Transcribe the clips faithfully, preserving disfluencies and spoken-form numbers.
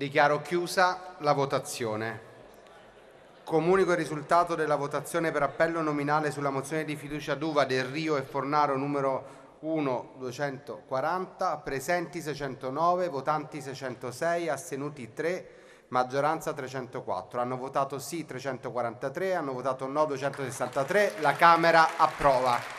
Dichiaro chiusa la votazione. Comunico il risultato della votazione per appello nominale sulla mozione di fiducia D'Uva, Del Rio e Fornaro numero uno duecentoquaranta, presenti seicentonove, votanti seicentosei, astenuti tre, maggioranza trecentoquattro. Hanno votato sì trecentoquarantatré, hanno votato no duecentosessantatré, la Camera approva.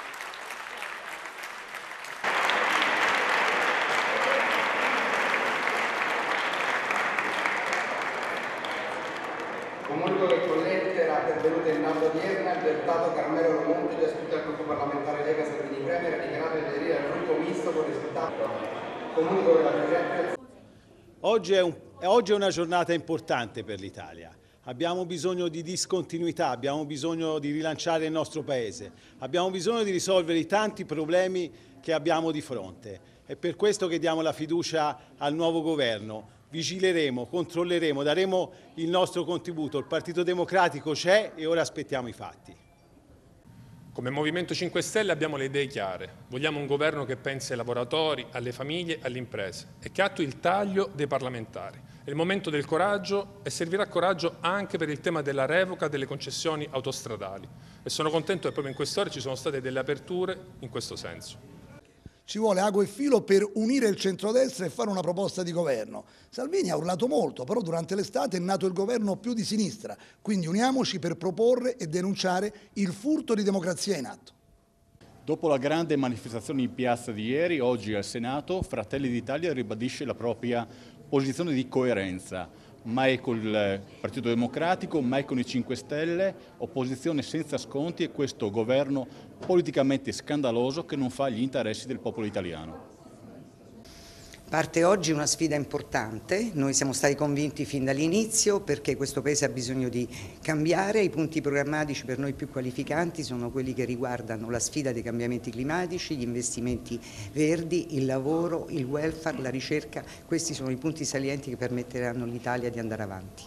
Comunico che con lettera pervenuta in data odierna il deputato Carmelo Lomonti, già iscritto al gruppo parlamentare Lega Salvini Premier, ha dichiarato di aderire al gruppo misto con risultato. Comunico che la Presidente... Oggi è, un, oggi è una giornata importante per l'Italia. Abbiamo bisogno di discontinuità, abbiamo bisogno di rilanciare il nostro Paese, abbiamo bisogno di risolvere i tanti problemi che abbiamo di fronte. È per questo che diamo la fiducia al nuovo governo. Vigileremo, controlleremo, daremo il nostro contributo. Il Partito Democratico c'è e ora aspettiamo i fatti. Come Movimento cinque Stelle abbiamo le idee chiare. Vogliamo un governo che pensi ai lavoratori, alle famiglie, alle imprese e che attui il taglio dei parlamentari. È il momento del coraggio e servirà coraggio anche per il tema della revoca delle concessioni autostradali. E sono contento che proprio in queste ore ci sono state delle aperture in questo senso. Ci vuole ago e filo per unire il centrodestra e fare una proposta di governo. Salvini ha urlato molto, però durante l'estate è nato il governo più di sinistra, quindi uniamoci per proporre e denunciare il furto di democrazia in atto. Dopo la grande manifestazione in piazza di ieri, oggi al Senato, Fratelli d'Italia ribadisce la propria posizione di coerenza. Mai con il Partito Democratico, mai con i cinque Stelle, opposizione senza sconti e questo governo politicamente scandaloso che non fa gli interessi del popolo italiano. Parte oggi una sfida importante, noi siamo stati convinti fin dall'inizio perché questo Paese ha bisogno di cambiare, i punti programmatici per noi più qualificanti sono quelli che riguardano la sfida dei cambiamenti climatici, gli investimenti verdi, il lavoro, il welfare, la ricerca, questi sono i punti salienti che permetteranno all'Italia di andare avanti.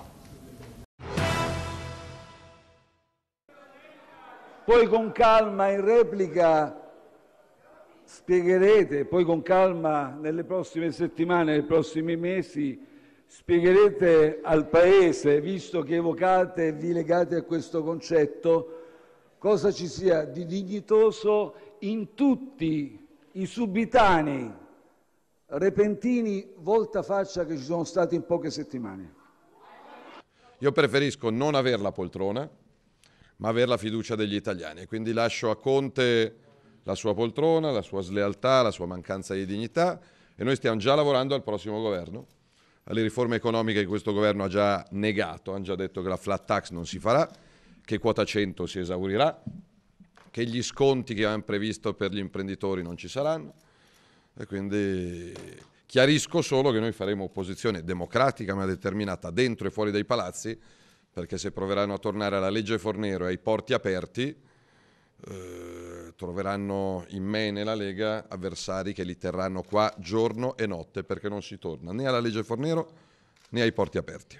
Poi con calma in replica spiegherete, poi con calma nelle prossime settimane, nei prossimi mesi, spiegherete al Paese, visto che evocate e vi legate a questo concetto, cosa ci sia di dignitoso in tutti i subitanei, repentini voltafaccia che ci sono stati in poche settimane. Io preferisco non aver la poltrona, ma avere la fiducia degli italiani. Quindi lascio a Conte la sua poltrona, la sua slealtà, la sua mancanza di dignità e noi stiamo già lavorando al prossimo governo, alle riforme economiche che questo governo ha già negato, hanno già detto che la flat tax non si farà, che quota cento si esaurirà, che gli sconti che avevano previsto per gli imprenditori non ci saranno e quindi chiarisco solo che noi faremo opposizione democratica ma determinata dentro e fuori dai palazzi, perché se proveranno a tornare alla legge Fornero e ai porti aperti eh, troveranno in me e nella Lega avversari che li terranno qua giorno e notte, perché non si torna né alla legge Fornero né ai porti aperti.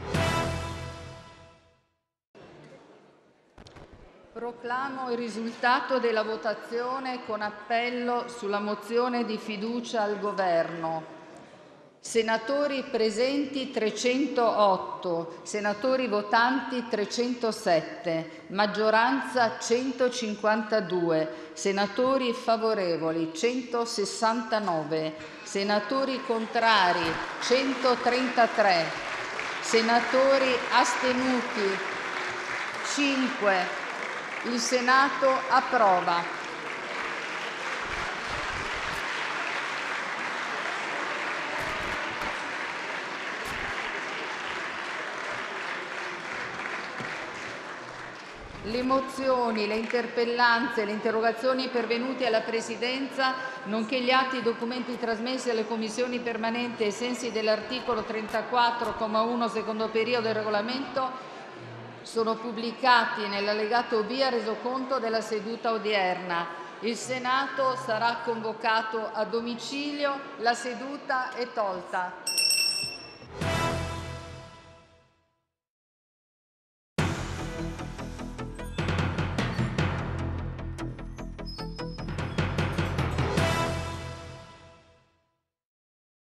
Proclamo il risultato della votazione con appello sulla mozione di fiducia al Governo. Senatori presenti trecentootto, senatori votanti trecentosette, maggioranza centocinquantadue, senatori favorevoli centosessantanove, senatori contrari centotrentatré, senatori astenuti cinque. Il Senato approva. Le mozioni, le interpellanze e le interrogazioni pervenute alla Presidenza, nonché gli atti e i documenti trasmessi alle Commissioni permanenti ai sensi dell'articolo trentaquattro, comma uno, secondo periodo del Regolamento, sono pubblicati nell'allegato B al resoconto della seduta odierna. Il Senato sarà convocato a domicilio. La seduta è tolta.